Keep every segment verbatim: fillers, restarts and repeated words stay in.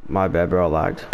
My bad, bro. I lagged.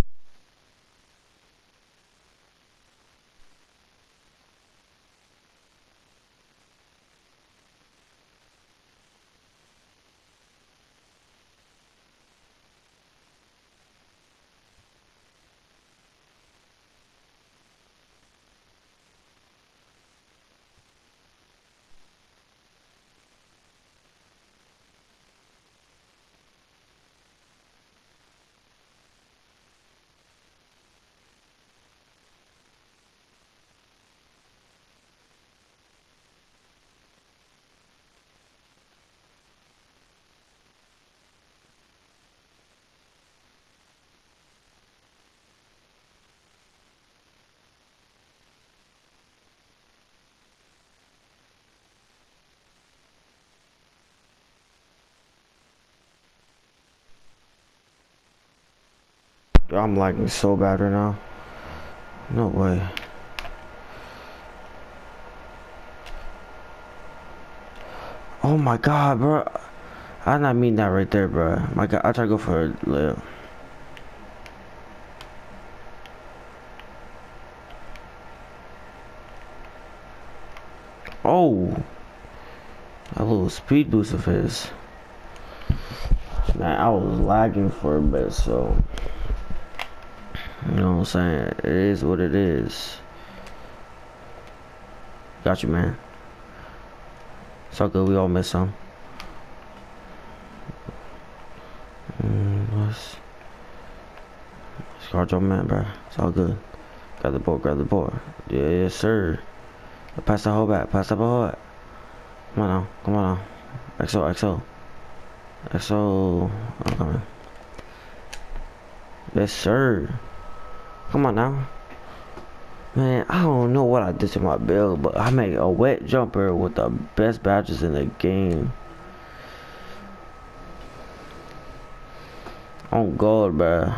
Yo, I'm lagging so bad right now. No way. Oh my god, bro. I did not mean that right there, bro. My god, I try to go for a layup. Oh, a little speed boost of his. Man, I was lagging for a bit, so you know what I'm saying. It is what it is. Got you, man. It's all good. We all miss some. Mm, let's, let's guard your man, bro. It's all good. Grab the board. Grab the board. Yeah, yes, sir. Pass the whole back. Pass the whole back. Come on now. Come on now. X O. X O. X O. I'm coming. Yes, sir. Come on now. Man, I don't know what I did to my build, but I made a wet jumper with the best badges in the game. Oh God, bruh.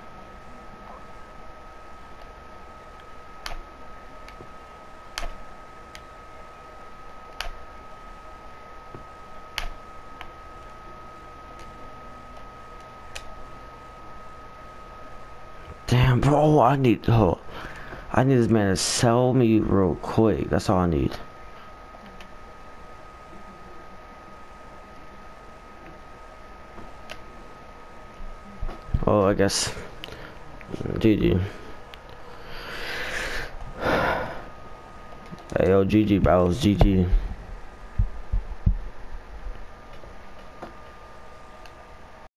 Damn, bro, I need, oh, I need this man to sell me real quick. That's all I need. Oh, I guess G G. Hey, yo, G G, bro. It's G G.